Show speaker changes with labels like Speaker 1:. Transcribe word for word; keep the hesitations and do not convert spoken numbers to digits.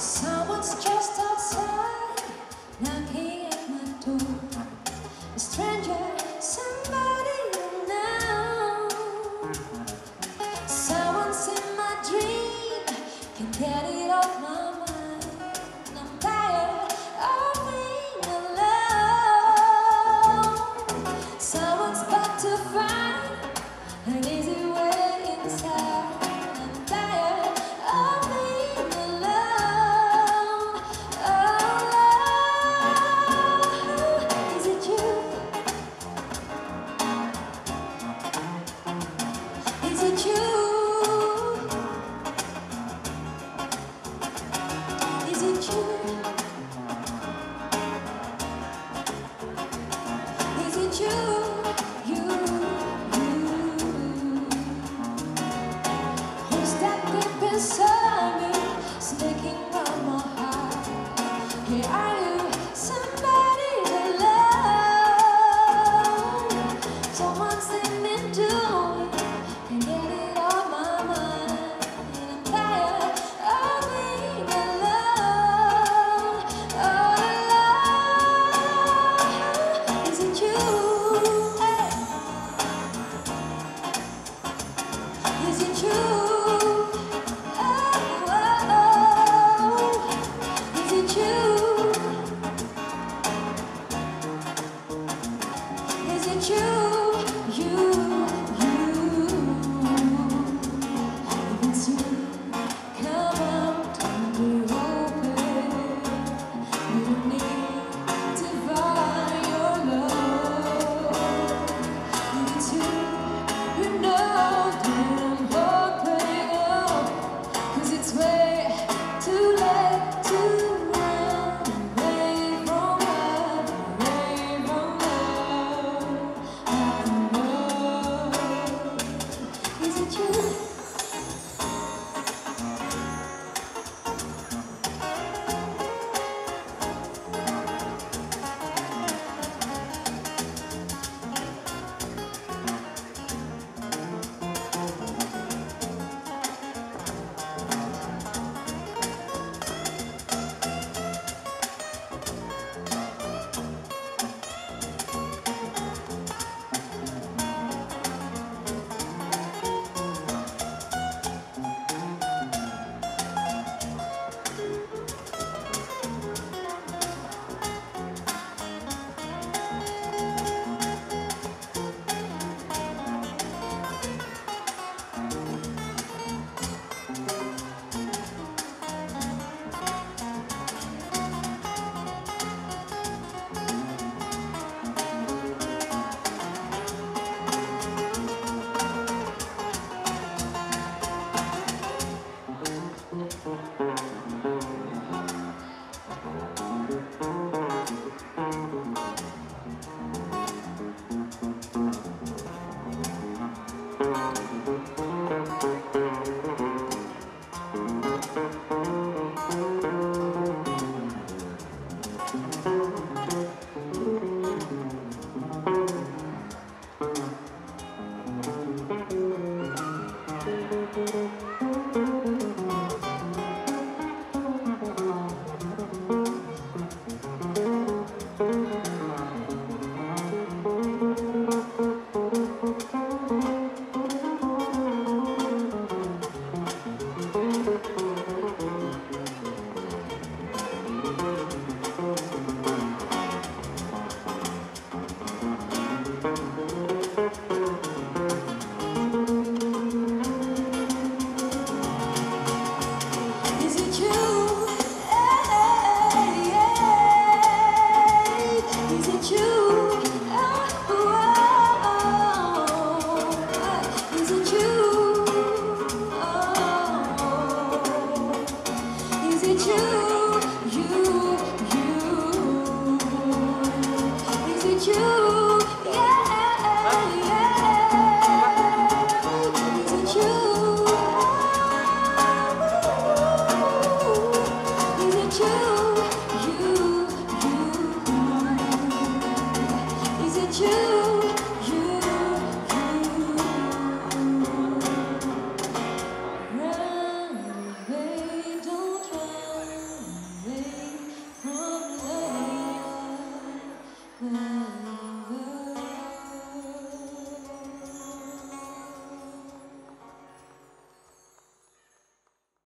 Speaker 1: Someone's just outside, knocking at my door. A stranger, somebody you know. Someone's in my dream, can't get it off my mind. I'm tired of being alone. Someone's got to find an easy way inside. I'm tired of being alone. Oh, is it you? Is it you? Is it you? Is it you? You, you. Who's that deep inside me, sticking on my heart? Here are you, somebody to love. Someone's listening to me, can get it off my mind. And I'm tired of being alone. All alone. Is it you? Hey. Is it you? Oh, oh, oh. Is it you? Is it you? You, you. If it's you, come out and be open. You don't need to find your love. If it's you, you know that I'm hoping up, 'cause it's way too late to run away from love, away from love. I know. Is it you? Is it you? Hey, hey. Is it you? Oh, oh, oh. Is it you? Oh, is it you?